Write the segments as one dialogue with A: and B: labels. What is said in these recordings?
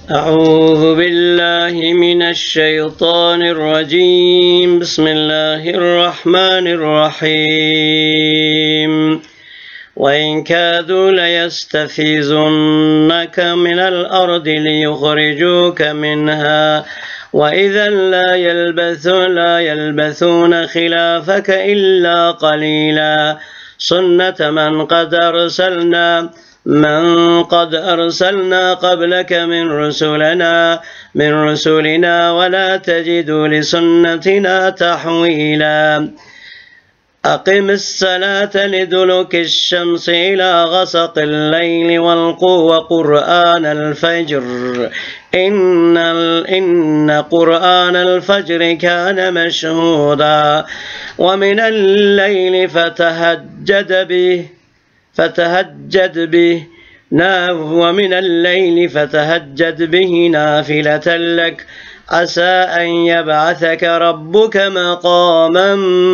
A: أعوذ بالله من الشيطان الرجيم بسم الله الرحمن الرحيم وإن كادوا ليستفزنك من الأرض ليخرجوك منها وإذا لا يلبثون خلافك إلا قليلا سنة من قد أرسلنا قبلك من رسلنا ولا تجد لسنتنا تحويلا أقم الصلاة لدلوك الشمس إلى غسق الليل وقرآن الفجر إن قرآن الفجر كان مشهودا ومن الليل فتهجد به نافلة لك عسى أن يبعثك ربك مقاما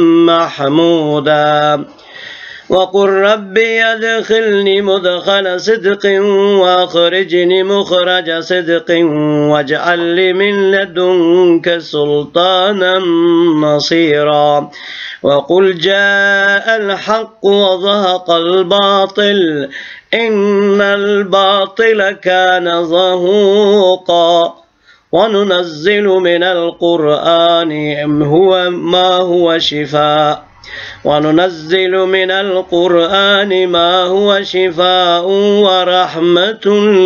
A: محمودا وقل ربي أدخلني مدخل صدق وأخرجني مخرج صدق واجعل لي من لدنك سلطانا نصيرا وقل جاء الحق وزهق الباطل إن الباطل كان زهوقا وننزل من القرآن ما هو شفاء ورحمة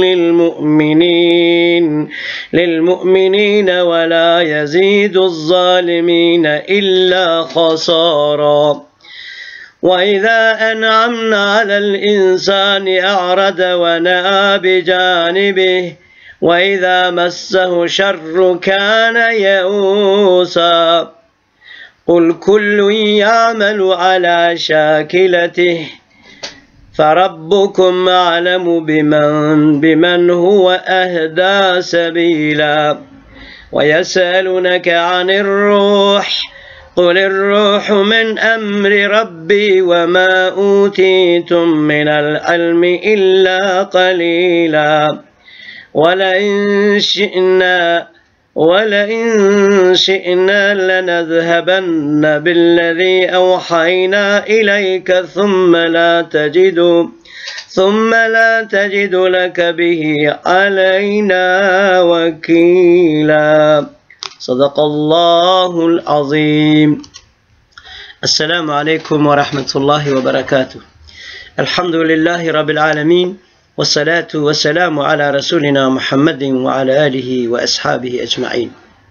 A: للمؤمنين ولا يزيد الظالمين إلا خسارا وإذا أنعمنا على الإنسان أعرض ونأى بجانبه وإذا مسه شر كان يئوسا قل كل يعمل على شاكلته فربكم أعلم بمن هو أهدى سبيلا ويسألونك عن الروح قل الروح من أمر ربي وما أوتيتم من العلم إلا قليلا ولئن شئنا لنذهبن بالذي أوحينا إليك ثم لا تجد لك به علينا وكيلا صدق الله العظيم. السلام عليكم ورحمة الله وبركاته. الحمد لله رب العالمين والصلاة والسلام على رسولنا محمد وعلى آله وأصحابه أجمعين.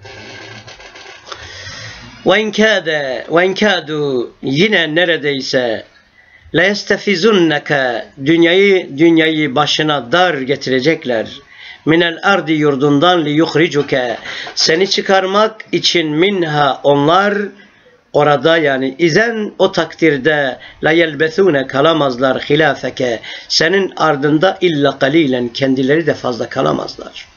A: وإن كادوا yine neredeyse leyestefizunneke dünyayı başına dar getirecekler. Minel ardi yurdundan li yuhricuke seni çıkarmak için minha onlar orada yani izen o takdirde la yelbethune kalamazlar hilafeke senin ardında illa kalilen kendileri de fazla kalamazlar.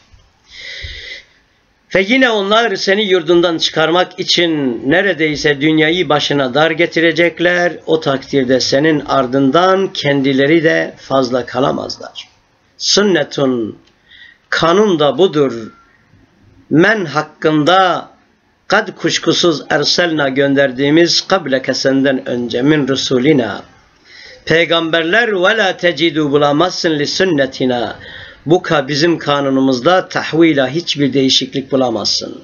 A: Ve yine onlar seni yurdundan çıkarmak için neredeyse dünyayı başına dar getirecekler. O takdirde senin ardından kendileri de fazla kalamazlar. Sünnetun kanun da budur. Men hakkında kad kuşkusuz erselna gönderdiğimiz kableke senden önce min rusulina peygamberler ve la tecidu bulamazsın li sünnetina bu bizim kanunumuzda tahvila hiçbir değişiklik bulamazsın.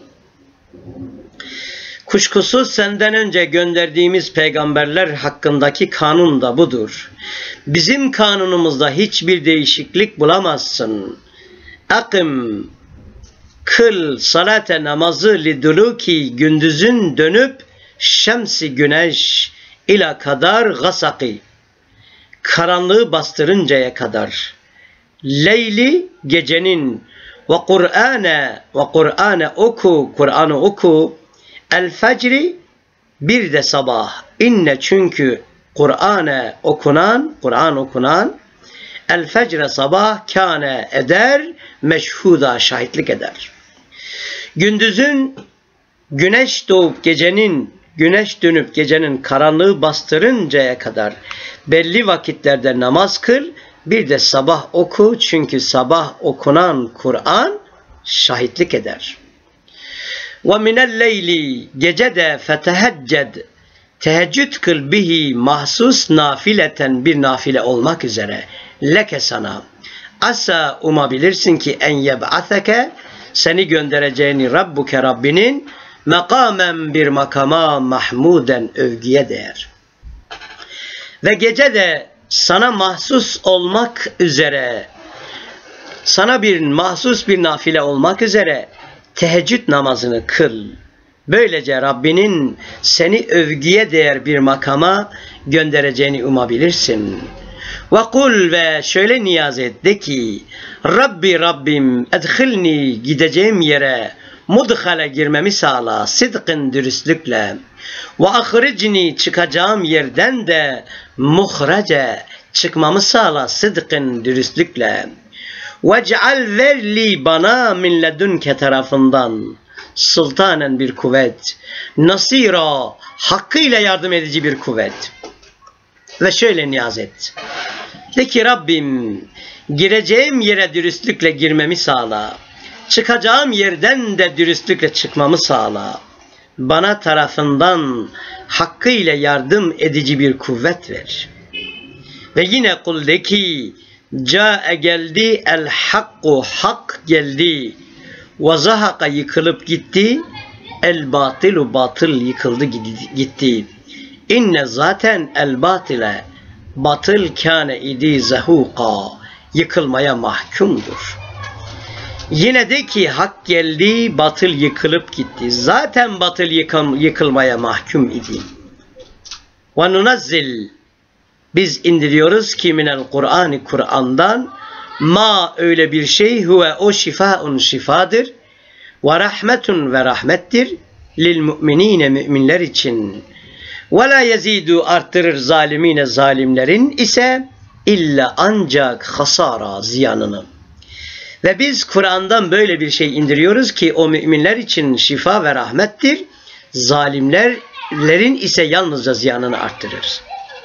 A: Kuşkusuz senden önce gönderdiğimiz peygamberler hakkındaki kanun da budur. Bizim kanunumuzda hiçbir değişiklik bulamazsın. Akim kıl salate namazı liduluki gündüzün dönüp şemsi güneş ila kadar gasaki karanlığı bastırıncaya kadar leyli gecenin ve Kur'an'ı oku el fecri bir de sabah inne çünkü Kur'an okunan el fecre sabah kâne eder meşhuda şahitlik eder. Gündüzün güneş dönüp gecenin karanlığı bastırıncaya kadar belli vakitlerde namaz kıl, bir de sabah oku çünkü sabah okunan Kur'an şahitlik eder. Ve minel leyli gece de fetehecced teheccüd kıl bihi mahsus nafileten bir nafile olmak üzere leke sana. Asa umabilirsin ki en yeb'atheke seni göndereceğini Rabbuke Rabbinin mekamen bir makama mahmuden övgüye değer. Ve gece de sana mahsus olmak üzere sana bir mahsus bir nafile olmak üzere teheccüd namazını kıl. Böylece Rabbinin seni övgüye değer bir makama göndereceğini umabilirsin. Ve kul ve şöyle niyaz et de ki Rabbi Rabbim edhilni gideceğim yere mudhale girmemi sağla sidkın dürüstlükle ve ahricni çıkacağım yerden de muhrece çıkmamı sağla sıdkın dürüstlükle vec'al verli bana min ledünke tarafından sultanen bir kuvvet nasira hakkıyla yardım edici bir kuvvet ve şöyle niyaz et de ki Rabbim gireceğim yere dürüstlükle girmemi sağla çıkacağım yerden de dürüstlükle çıkmamı sağla bana tarafından hakkıyla yardım edici bir kuvvet ver. Ve yine kul de ki Câe geldi el hakku hak geldi ve zahaka yıkılıp gitti el batilu batıl yıkıldı gitti. İnne zaten el batile batıl kâne idi zahuka yıkılmaya mahkumdur. Yine de ki hak geldi, batıl yıkılıp gitti. Zaten batıl yıkılmaya mahkum idi. Ve nunazzil biz indiriyoruz ki minel Kur'an-ı Kur'an'dan ma öyle bir şey huve o şifaun şifadır ve rahmetun ve rahmettir lil müminine müminler için ve la yezidu arttırır zalimine zalimlerin ise illa ancak hasara ziyanını. Ve biz Kur'an'dan böyle bir şey indiriyoruz ki o müminler için şifa ve rahmettir. Zalimlerin ise yalnızca ziyanını arttırır.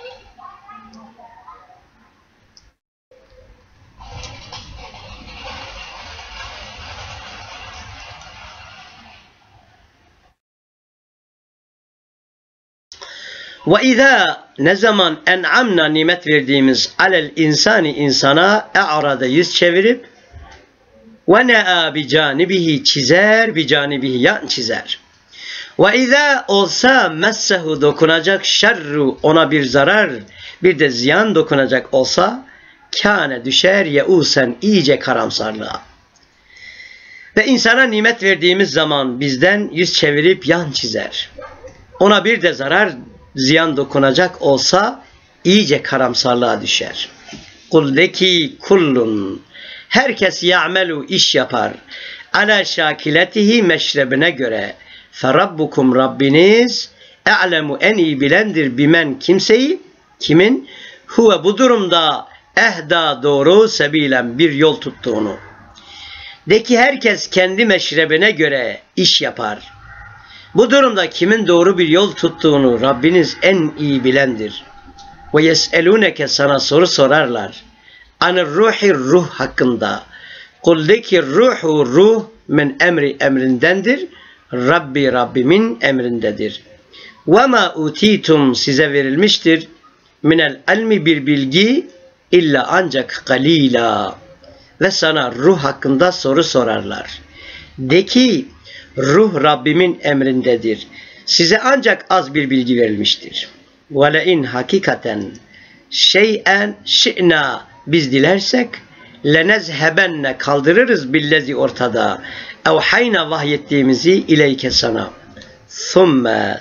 A: Ve izâ ne zaman en'amna nimet verdiğimiz alel insani insana e'arada yüz çevirip ve ne'a bi canibihi çizer bi canibihi yan çizer. Ve izâ olsa messehu dokunacak şerru ona bir zarar bir de ziyan dokunacak olsa kâne düşer yeusen iyice karamsarlığa. Ve insana nimet verdiğimiz zaman bizden yüz çevirip yan çizer. Ona bir de zarar ziyan dokunacak olsa iyice karamsarlığa düşer. Kul de ki kullun herkes ya'melu iş yapar. Ala şakiletihi meşrebine göre. Ferabbukum Rabbiniz e'lemu en iyi bilendir bimen kimseyi kimin huve bu durumda ehda doğru sebilen bir yol tuttuğunu. De ki herkes kendi meşrebine göre iş yapar. Bu durumda kimin doğru bir yol tuttuğunu Rabbiniz en iyi bilendir. Ve yes'elûneke sana soru sorarlar. Anir ruhi ruh hakkında. Kul de ki ruhu ruh min emri emrindendir. Rabbi Rabbimin emrindedir. Ve ma utitum size verilmiştir. Minel ilmi bir bilgi illa ancak galila. Ve sana ruh hakkında soru sorarlar. De ki ruh Rabbimin emrindedir. Size ancak az bir bilgi verilmiştir. Ve le in hakikaten şey'en şi'na biz dilersek lenezhebenne kaldırırız billezi ortada evhayna vahyettiğimizi ileyke sana. Thumme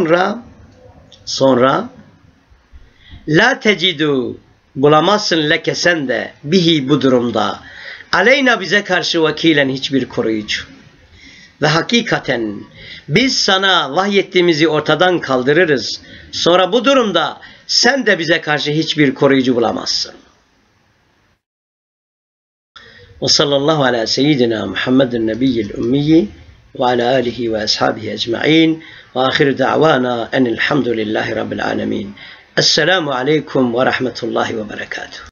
A: sonra la tecidu bulamazsın leke sen de bihi bu durumda aleyna bize karşı vakilen hiçbir koruyucu. Ve hakikaten biz sana vahyettiğimizi ortadan kaldırırız. Sonra bu durumda sen de bize karşı hiçbir koruyucu bulamazsın. Ve sallallahu ala seyyidina Muhammedin nebiyyil ummiyi ve ala alihi ve ashabihi ecma'in ve ahiru da'vana enilhamdülillahi rabbil alemin. Esselamu aleyküm ve rahmetullahi ve berekatuhu.